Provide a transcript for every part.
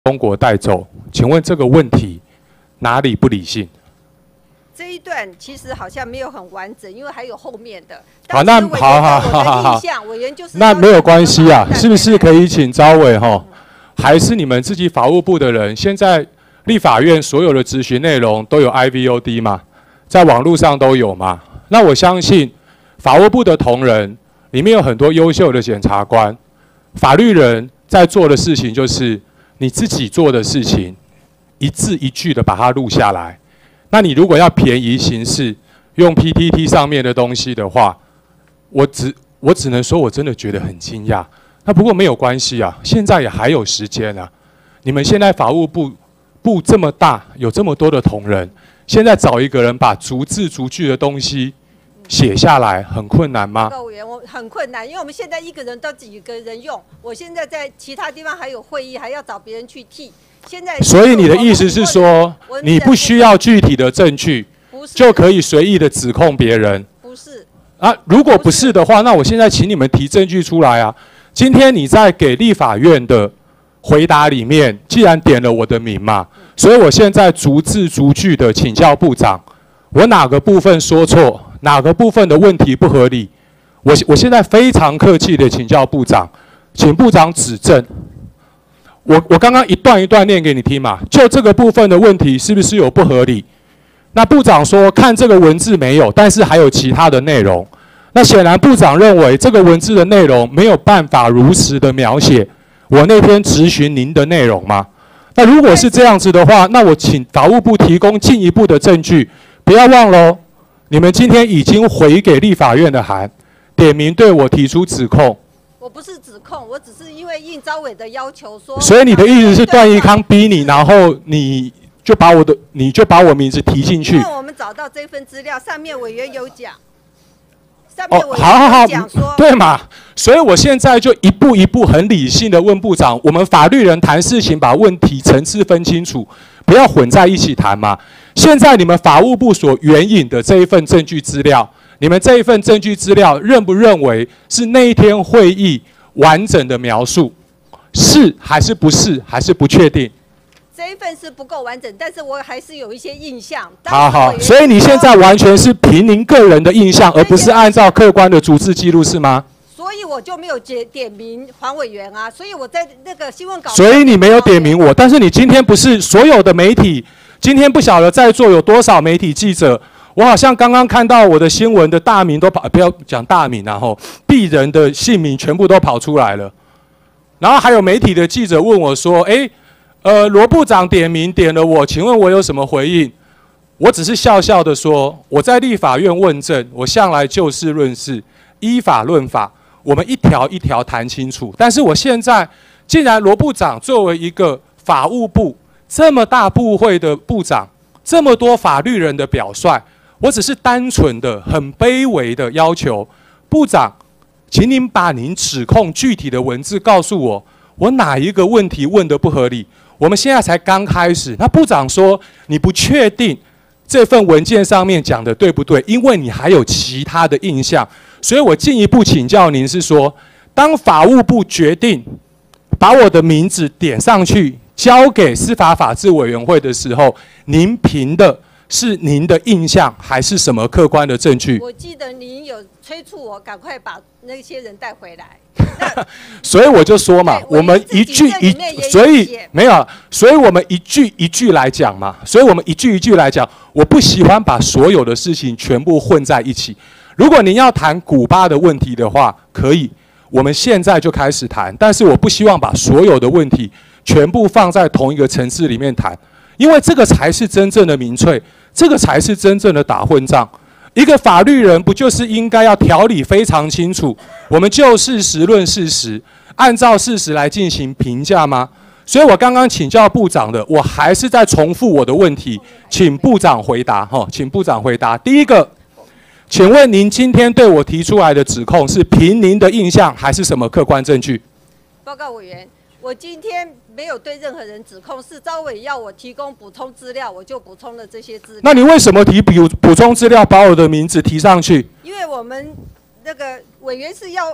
中国带走，请问这个问题哪里不理性？ 这一段其实好像没有很完整，因为还有后面的。 好，那好， 委员就是那没有关系啊，是不是可以请召委还是你们自己法务部的人？现在立法院所有的质询内容都有 IVOD 嘛，在网络上都有嘛。那我相信法务部的同仁里面有很多优秀的检察官，法律人在做的事情就是你自己做的事情，一字一句的把它录下来。那你如果要便宜行事，用 PTT 上面的东西的话，我只能说我真的觉得很惊讶。那不过没有关系啊，现在也还有时间啊。你们现在法务部这么大，有这么多的同仁，现在找一个人把逐字逐句的东西写下来，很困难吗？ 报告委员，我很困难，因为我们现在一个人到几个人用，我现在在其他地方还有会议，还要找别人去替。现在， 所以你的意思是说，你不需要具体的证据，就可以随意的指控别人？ 不是啊，如果不是的话，那我现在请你们提证据出来啊。今天你在给立法院的回答里面，既然点了我的名嘛，所以我现在逐字逐句的请教部长，我哪个部分说错，哪个部分的问题不合理，我现在非常客气的请教部长，请部长指正。我刚刚一段一段念给你听嘛，就这个部分的问题是不是有不合理？那部长说看这个文字没有，但是还有其他的内容。那显然部长认为这个文字的内容没有办法如实的描写我那天质询您的内容吗？那如果是这样子的话，那我请法务部提供进一步的证据。不要忘了，你们今天已经回给立法院的函，点名对我提出指控。 我不是指控，我只是因为应召委的要求说。 所以你的意思是段宜康逼你，然后你就把我名字提进去。 因为我们找到这份资料，上面委员有讲。上面委员有讲说。 对嘛？所以我现在就一步一步很理性的问部长，我们法律人谈事情，把问题层次分清楚，不要混在一起谈嘛。现在你们法务部所援引的这一份证据资料。你们这一份证据资料认不认为是那一天会议完整的描述？是还是不是？还是不确定？ 这一份是不够完整，但是我还是有一些印象。 好，所以你现在完全是凭您个人的印象，而不是按照客观的逐字记录，是吗？ 所以我就没有点名黄委员啊，所以我在那个新闻稿。 所以你没有点名我，但是你今天不是所有的媒体，今天不晓得在座有多少媒体记者。我好像刚刚看到我的新闻的大名都跑，不要讲大名啊，鄙人的姓名全部都跑出来了。然后还有媒体的记者问我说：“罗部长点名点了我，请问我有什么回应？”我只是笑笑的说：“我在立法院问政，我向来就事论事，依法论法，我们一条一条谈清楚。但是我现在，既然罗部长作为一个法务部这么大部会的部长，这么多法律人的表率。”我只是单纯的、很卑微的要求，部长，请您把您指控具体的文字告诉我，我哪一个问题问得不合理？我们现在才刚开始。那部长说你不确定这份文件上面讲的对不对，因为你还有其他的印象，所以我进一步请教您是说，当法务部决定把我的名字点上去，交给司法法制委员会的时候，您凭的是您的印象，还是什么客观的证据？ 我记得您有催促我赶快把那些人带回来。 所以我就说嘛，我们一句一，所以没有，所以我们一句一句来讲嘛。所以我们一句一句来讲，我不喜欢把所有的事情全部混在一起。如果您要谈古巴的问题的话，可以，我们现在就开始谈。但是我不希望把所有的问题全部放在同一个层次里面谈，因为这个才是真正的民粹。这个才是真正的打混战。一个法律人不就是应该要条理非常清楚，我们就事实论事实，按照事实来进行评价吗？所以我刚刚请教部长的，我还是在重复我的问题，请部长回答。请部长回答。第一个，请问您今天对我提出来的指控是凭您的印象，还是什么客观证据？ 报告委员，我今天没有对任何人指控，是召委要我提供补充资料，我就补充了这些资料。 那你为什么提补充资料，把我的名字提上去？ 因为我们那个委员是要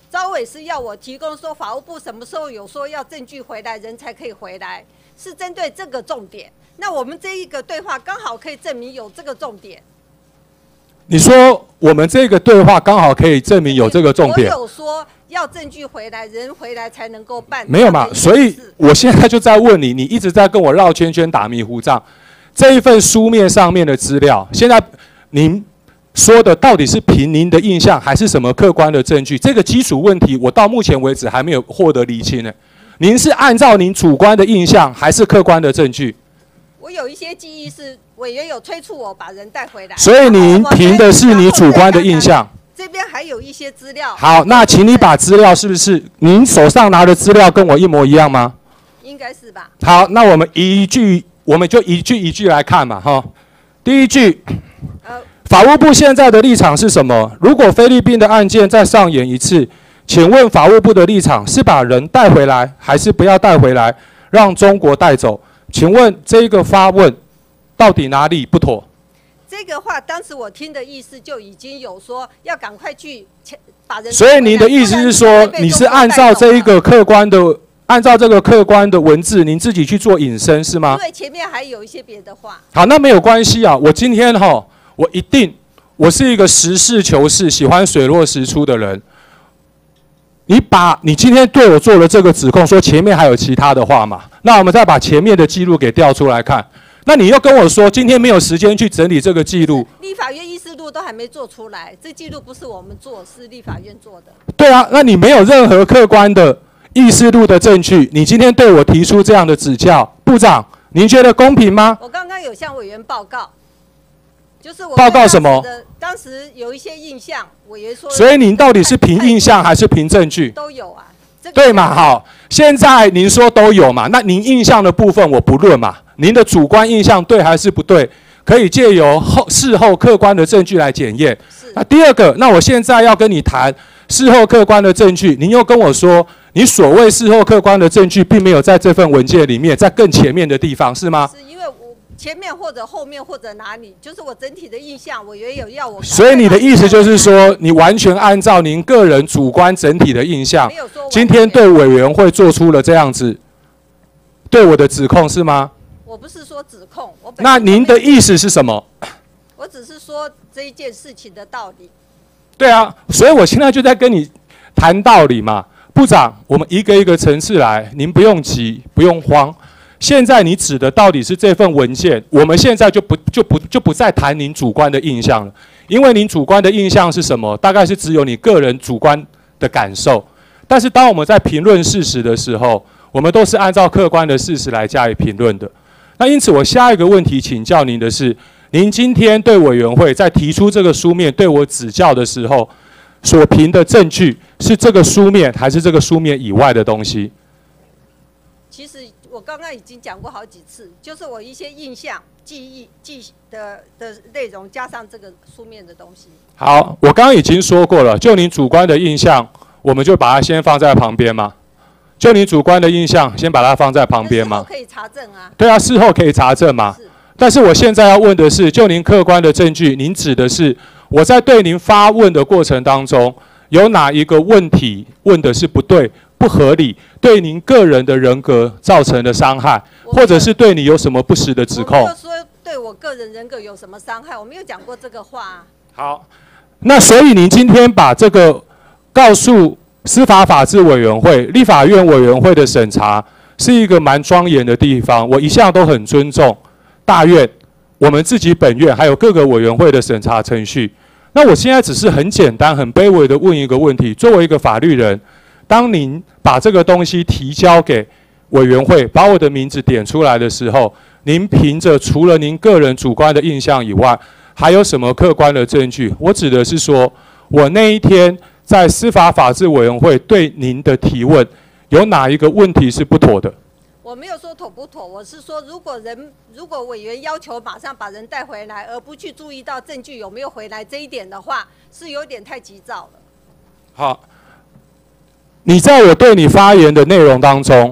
招委是要我提供说法务部什么时候有说要证据回来，人才可以回来，是针对这个重点。那我们这一个对话刚好可以证明有这个重点。 你说我们这个对话刚好可以证明有这个重点。 我有说要证据回来，人回来才能够办。 没有嘛？所以我现在就在问你，你一直在跟我绕圈圈打迷糊仗。这一份书面上面的资料，现在您说的到底是凭您的印象，还是什么客观的证据？这个基础问题，我到目前为止还没有获得厘清呢。您是按照您主观的印象，还是客观的证据？ 我有一些记忆是委员有催促我把人带回来， 所以您凭的是你主观的印象。 这边还有一些资料。 好，那请你把资料是不是您手上拿的资料跟我一模一样吗？ 应该是吧。 好，那我们就一句一句来看嘛，哈。第一句，法务部现在的立场是什么？如果菲律宾的案件再上演一次，请问法务部的立场是把人带回来，还是不要带回来，让中国带走？请问这个发问到底哪里不妥？ 这个话当时我听的意思就已经有说要赶快去把人。 所以您的意思是说，你是按照这一个客观的，按照这个客观的文字，您自己去做引申是吗？ 对，前面还有一些别的话。 好，那没有关系啊。我今天我是一个实事求是、喜欢水落石出的人。你今天对我做了这个指控，说前面还有其他的话嘛？那我们再把前面的记录给调出来看。那你又跟我说今天没有时间去整理这个记录。 立法院议事录都还没做出来，这记录不是我们做，是立法院做的。 对啊，那你没有任何客观的议事录的证据，你今天对我提出这样的指教，部长，您觉得公平吗？ 我刚刚有向委员报告。就是我报告什么？ 当时有一些印象，委员说。 所以您到底是凭印象还是凭证据？ 都有啊。 对嘛？好，现在您说都有嘛？那您印象的部分我不论嘛。您的主观印象对还是不对？可以借由事后客观的证据来检验。那第二个，那我现在要跟你谈事后客观的证据，您又跟我说，你所谓事后客观的证据，并没有在这份文件里面，在更前面的地方，是吗？ 是因为前面或者后面或者哪里，就是我整体的印象，委员有要我。 所以你的意思就是说，你完全按照您个人主观整体的印象，今天对委员会做出了这样子对我的指控，是吗？ 我不是说指控， 那您的意思是什么？ 我只是说这一件事情的道理。 对啊，所以我现在就在跟你谈道理嘛，部长，我们一个一个层次来，您不用急，不用慌。现在你指的到底是这份文件，我们现在就不再谈您主观的印象了，因为您主观的印象是什么？大概是只有你个人主观的感受。但是当我们在评论事实的时候，我们都是按照客观的事实来加以评论的。那因此，我下一个问题请教您的是，您今天对委员会在提出这个书面对我指教的时候，所凭的证据是这个书面，还是这个书面以外的东西？ 其实我刚刚已经讲过好几次，就是我一些印象、记的内容，加上这个书面的东西。 好，我刚刚已经说过了，就您主观的印象，我们就把它先放在旁边嘛。就你主观的印象，先把它放在旁边嘛。 事后可以查证啊。 对啊，事后可以查证嘛。但是我现在要问的是，就您客观的证据，您指的是我在对您发问的过程当中，有哪一个问题问的是不对、不合理，对您个人的人格造成的伤害，或者是对你有什么不实的指控？ 我没有说对我个人人格有什么伤害，我没有讲过这个话啊。 好，那所以您今天把这个告诉司法法制委员会、立法院委员会的审查是一个蛮庄严的地方，我一向都很尊重大院、我们自己本院还有各个委员会的审查程序。那我现在只是很简单、很卑微的问一个问题：作为一个法律人，当您把这个东西提交给委员会，把我的名字点出来的时候，您凭着除了您个人主观的印象以外，还有什么客观的证据？我指的是说，我那一天在司法法制委员会对您的提问，有哪一个问题是不妥的？ 我没有说妥不妥，我是说，如果委员要求马上把人带回来，而不去注意到证据有没有回来这一点的话，是有点太急躁了。 好，你在我对你发言的内容当中，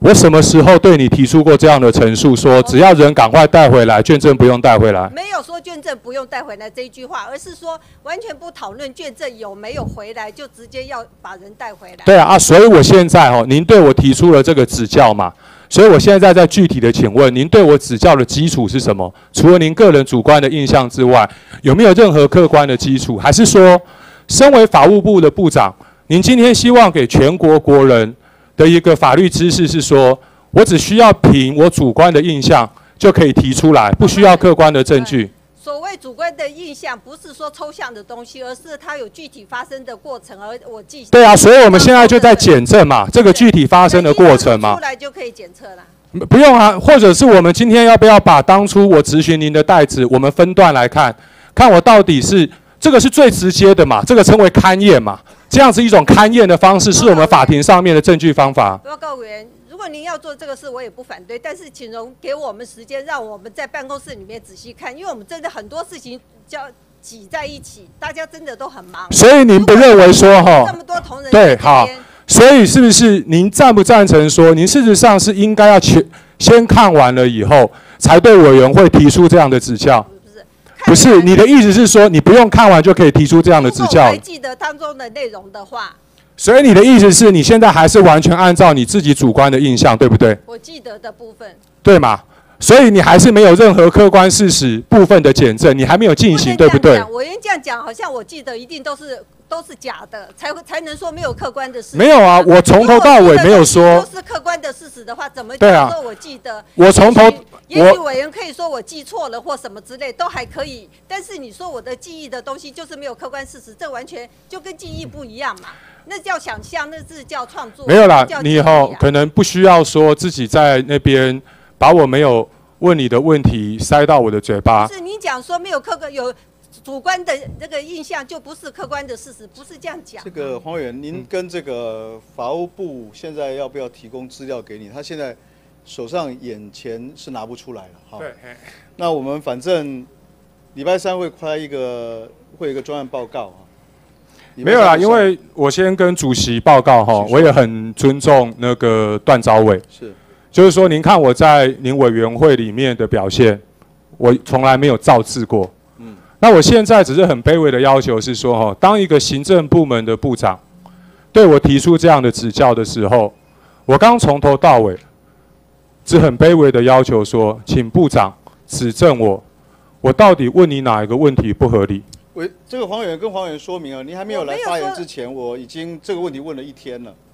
我什么时候对你提出过这样的陈述，说只要人赶快带回来，卷证不用带回来？ 没有说卷证不用带回来这一句话，而是说完全不讨论卷证有没有回来，就直接要把人带回来。 对啊，所以我现在您对我提出了这个指教嘛，所以我现在在具体的请问，您对我指教的基础是什么？除了您个人主观的印象之外，有没有任何客观的基础？还是说，身为法务部的部长，您今天希望给全国国人的一个法律知识是说，我只需要凭我主观的印象就可以提出来，不需要客观的证据。 所谓主观的印象，不是说抽象的东西，而是它有具体发生的过程，而我记。 对啊，所以我们现在就在检证嘛，这个具体发生的过程嘛。 出来就可以检测了。 不用啊，或者是我们今天要不要把当初我质询您的袋子，我们分段来看，看我到底是这个是最直接的嘛，这个称为勘验嘛。这样子一种勘验的方式，是我们法庭上面的证据方法。 报告委员，如果您要做这个事，我也不反对，但是请容给我们时间，让我们在办公室里面仔细看，因为我们真的很多事情挤在一起，大家真的都很忙。 所以您不认为说这么多同仁对，好，所以是不是您赞不赞成说，您事实上是应该要先看完了以后，才对委员会提出这样的指教？不是，你的意思是说，你不用看完就可以提出这样的指教？ 如果我还记得当中的内容的话， 所以你的意思是你现在还是完全按照你自己主观的印象，对不对？ 我记得的部分， 对嘛？所以你还是没有任何客观事实部分的检证，你还没有进行，对不对？ 我这样讲，好像我记得一定都是假的，才能说没有客观的事实。 没有啊，我从头到尾没有说都是客观的事实的话，怎么叫做我记得？ 我从头， 也许委员可以说我记错了或什么之类，都还可以。但是你说我的记忆的东西就是没有客观事实，这完全就跟记忆不一样嘛。那叫想象，那是叫创作。 没有啦，你以后可能不需要说自己在那边把我没有问你的问题塞到我的嘴巴。 是你讲说没有客观有主观的这个印象，就不是客观的事实，不是这样讲。 这个黄委员，您跟这个法务部现在要不要提供资料给你？他现在手上眼前是拿不出来了。好，对。那我们反正礼拜三会有一个专案报告啊。 没有啦，因为我先跟主席报告哈，我也很尊重那个段昭伟。是。就是说，您看我在您委员会里面的表现，我从来没有造次过。那我现在只是很卑微的要求是说，当一个行政部门的部长对我提出这样的指教的时候，我刚从头到尾只很卑微的要求说，请部长指正我到底问你哪一个问题不合理？ 这个黄委员跟黄委员说明啊，您还没有来发言之前，我已经这个问题问了1天了。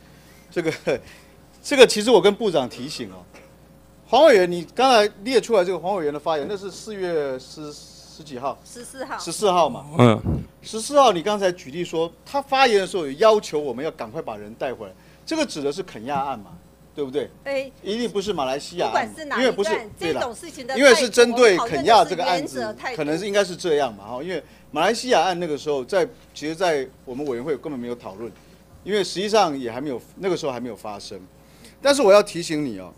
这个其实我跟部长提醒哦，黄委员，你刚才列出来这个黄委员的发言，那是4月十几号？14号嘛。14号你刚才举例说，他发言的时候有要求我们要赶快把人带回来，这个指的是肯亚案嘛，对不对？一定不是马来西亚案，因为不是这种事情的，因为是针对肯亚这个案子，可能是应该是这样嘛哈，因为马来西亚案那个时候其实在我们委员会根本没有讨论，因为实际上也还没有那个时候还没有发生。但是我要提醒你哦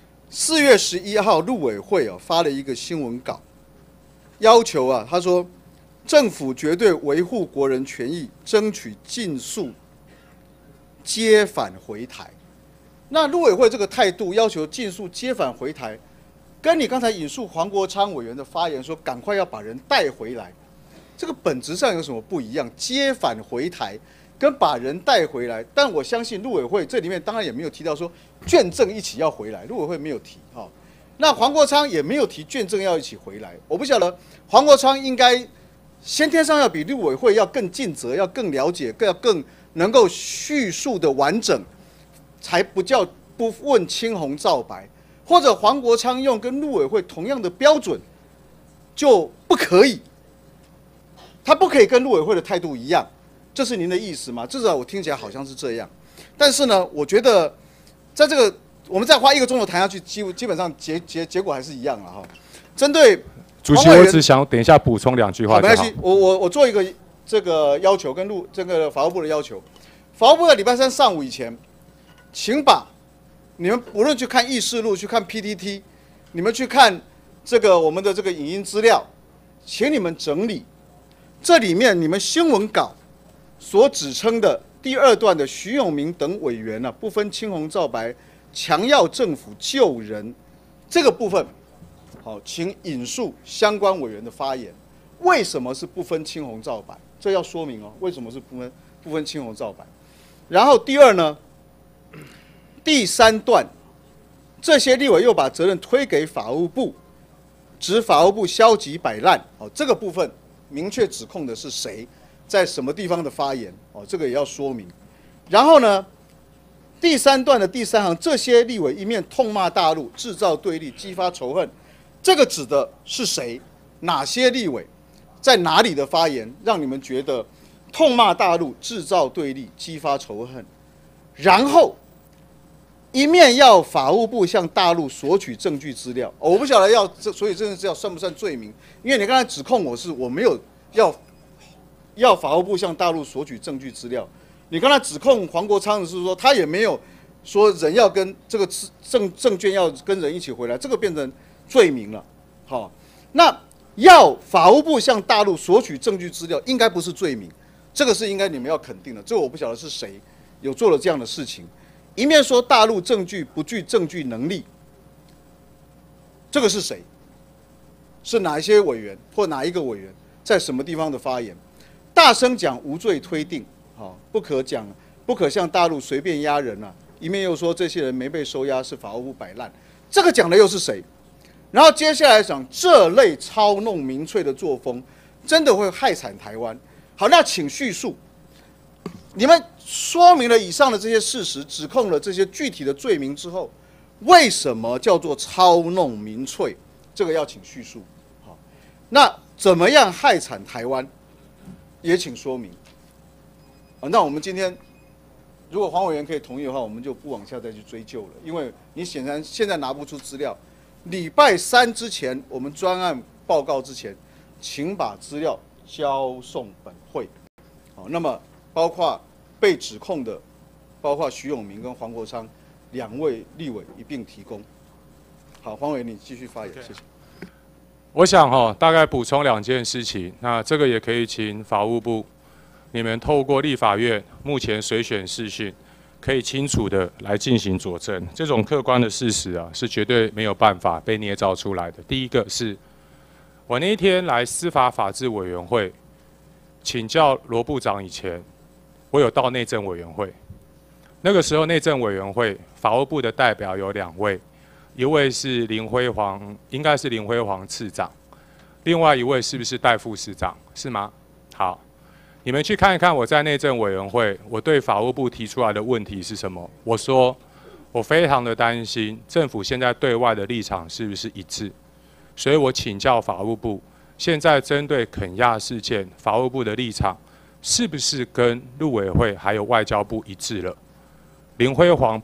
，4月11号陆委会发了一个新闻稿，要求啊，他说政府绝对维护国人权益，争取尽速接返回台。那陆委会这个态度要求尽速接返回台，跟你刚才引述黄国昌委员的发言说赶快要把人带回来，这个本质上有什么不一样？接返回台跟把人带回来，但我相信陆委会这里面当然也没有提到说卷证一起要回来，陆委会没有提哈。那黄国昌也没有提卷证要一起回来，我不晓得黄国昌应该先天上要比陆委会要更尽责，要更了解，要更能够叙述的完整，才不叫不问青红皂白，或者黄国昌用跟陆委会同样的标准就不可以，他不可以跟陆委会的态度一样。这是您的意思吗？至少我听起来好像是这样。但是呢，我觉得在这个我们再花1个钟头谈下去，基本上结果还是一样了哈。针对主席，我只想等一下补充2句话。 没关系，我做一个这个要求，跟这个法务部的要求。法务部在礼拜三上午以前，请把你们无论去看议事录，去看 PTT， 你们去看这个我们的这个影音资料，请你们整理这里面你们新闻稿所指称的第2段的徐永明等委员不分青红皂白强要政府救人这个部分，好，请引述相关委员的发言。为什么是不分青红皂白？这要说明哦，为什么是不分青红皂白？然后第二呢，第3段，这些立委又把责任推给法务部，指法务部消极摆烂。哦，这个部分明确指控的是谁，在什么地方的发言？哦，这个也要说明。然后呢，第3段的第3行，这些立委一面痛骂大陆，制造对立，激发仇恨，这个指的是谁？哪些立委？在哪里的发言让你们觉得痛骂大陆、制造对立、激发仇恨？然后一面要法务部向大陆索取证据资料，我不晓得所以这个资料算不算罪名？因为你刚才指控我没有要法务部向大陆索取证据资料，你刚才指控黄国昌的是说他也没有说人要跟这个证券要跟人一起回来，这个变成罪名了。好，那要法务部向大陆索取证据资料，应该不是罪名，这个是应该你们要肯定的。这个我不晓得是谁有做了这样的事情，一面说大陆证据不具证据能力，这个是谁？是哪一些委员或哪一个委员在什么地方的发言？大声讲无罪推定，好，不可向大陆随便押人啊！一面又说这些人没被收押是法务部摆烂，这个讲的又是谁？然后接下来讲这类操弄民粹的作风，真的会害惨台湾。好，那请叙述，你们说明了以上的这些事实，指控了这些具体的罪名之后，为什么叫做操弄民粹？这个要请叙述。好，那怎么样害惨台湾，也请说明。那我们今天，如果黄委员可以同意的话，我们就不往下再去追究了，因为你显然现在拿不出资料。礼拜3之前，我们专案报告之前，请把资料交送本会。好，那么包括被指控的，包括徐永明跟黄国昌2位立委一并提供。好，黄委员你继续发言，谢谢。 我想大概补充2件事情，那这个也可以请法务部，你们透过立法院目前随选视讯，可以清楚的来进行佐证，这种客观的事实啊，是绝对没有办法被捏造出来的。第一个是，我那一天来司法法制委员会请教罗部长以前，我有到内政委员会，那个时候内政委员会法务部的代表有2位，一位是林辉煌，应该是林辉煌次长，另外一位是不是戴副市长？是吗？好。你们去看一看我在内政委员会，我对法务部提出来的问题是什么？我说，我非常的担心政府现在对外的立场是不是一致，所以我请教法务部，现在针对肯亚事件，法务部的立场是不是跟陆委会还有外交部一致了？林辉煌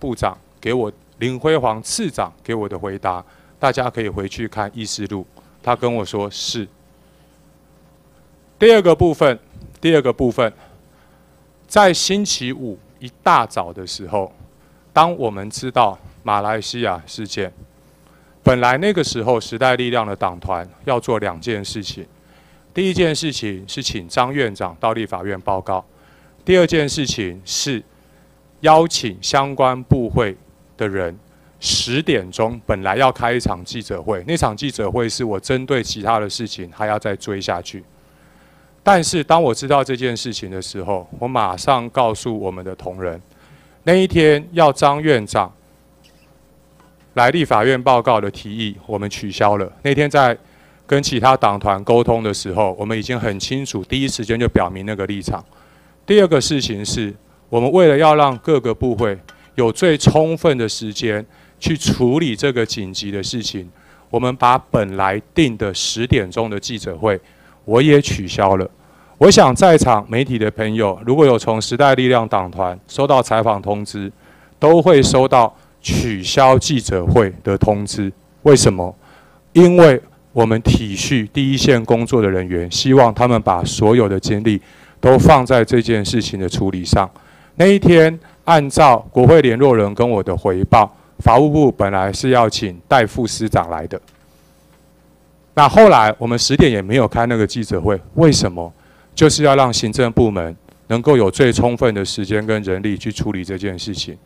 次长给我的回答，大家可以回去看议事录，他跟我说是。第二个部分，在星期5一大早的时候，当我们知道马来西亚事件，本来那个时候时代力量的党团要做2件事情，第一件事情是请张院长到立法院报告，第二件事情是邀请相关部会的人10点钟本来要开一场记者会，那场记者会是我针对其他的事情还要再追下去。但是当我知道这件事情的时候，我马上告诉我们的同仁，那一天要张院长来立法院报告的提议，我们取消了。那天在跟其他党团沟通的时候，我们已经很清楚，第一时间就表明那个立场。第二个事情是，我们为了要让各个部会有最充分的时间去处理这个紧急的事情，我们把本来定的10点钟的记者会，我也取消了。我想在场媒体的朋友，如果有从时代力量党团收到采访通知，都会收到取消记者会的通知。为什么？因为我们体恤第一线工作的人员，希望他们把所有的精力都放在这件事情的处理上。那一天，按照国会联络人跟我的回报，法务部本来是要请戴副司长来的。那后来我们10点也没有开那个记者会，为什么？就是要让行政部门能够有最充分的时间跟人力去处理这件事情。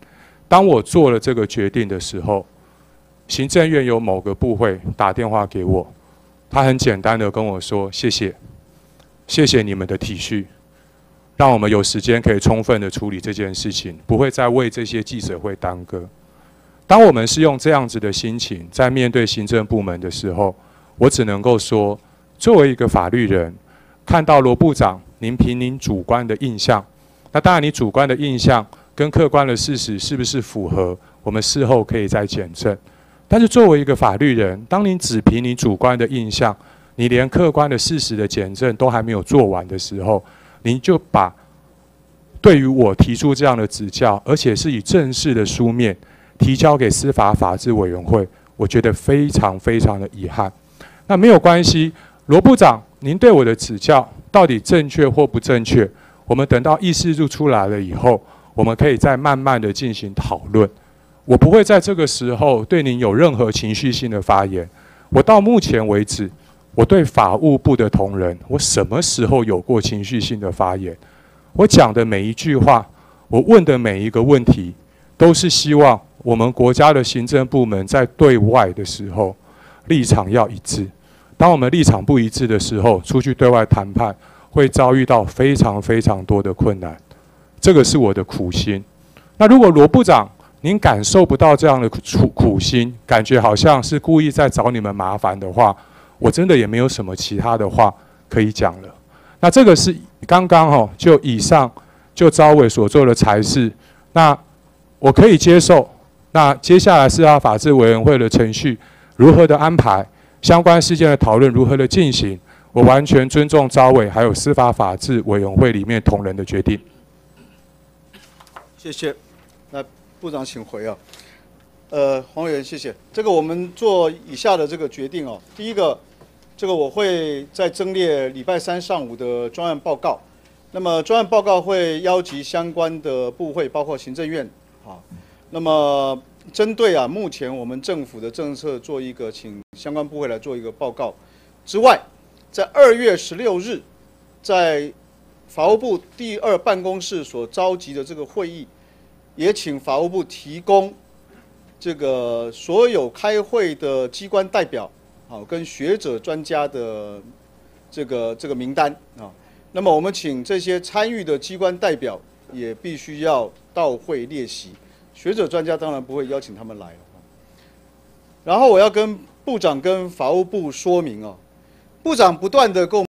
当我做了这个决定的时候，行政院有某个部会打电话给我，他很简单的跟我说：“谢谢，谢谢你们的体恤，让我们有时间可以充分的处理这件事情，不会再为这些记者会耽搁。”当我们是用这样子的心情在面对行政部门的时候，我只能够说，作为一个法律人，看到罗部长，您凭您主观的印象，那当然你主观的印象跟客观的事实是不是符合，我们事后可以再检证。但是作为一个法律人，当您只凭你主观的印象，你连客观的事实的检证都还没有做完的时候，您就把对于我提出这样的指教，而且是以正式的书面提交给司法法制委员会，我觉得非常非常的遗憾。那没有关系，罗部长，您对我的指教到底正确或不正确？我们等到议事录出来了以后，我们可以再慢慢的进行讨论。我不会在这个时候对您有任何情绪性的发言。我到目前为止，我对法务部的同仁，我什么时候有过情绪性的发言？我讲的每一句话，我问的每一个问题，都是希望我们国家的行政部门在对外的时候立场要一致。当我们立场不一致的时候，出去对外谈判会遭遇到非常非常多的困难，这个是我的苦心。那如果罗部长您感受不到这样的苦心，感觉好像是故意在找你们麻烦的话，我真的也没有什么其他的话可以讲了。那这个是刚刚就以上就召委所做的裁示，那我可以接受。那接下来司法法制委员会的程序如何的安排，相关事件的讨论如何的进行，我完全尊重召委还有司法法制委员会里面同仁的决定。 谢谢。那部长请回啊。黄委员，谢谢。这个我们做以下的这个决定哦。第一个，这个我会再增列礼拜三上午的专案报告。那么专案报告会邀集相关的部会，包括行政院啊。那么针对目前我们政府的政策做一个，请相关部会来做一个报告之外，在2月16日，在法务部第2办公室所召集的这个会议，也请法务部提供这个所有开会的机关代表跟学者专家的这个名单啊。那么我们请这些参与的机关代表也必须要到会列席，学者专家当然不会邀请他们来了。然后我要跟部长跟法务部说明部长不断的跟我们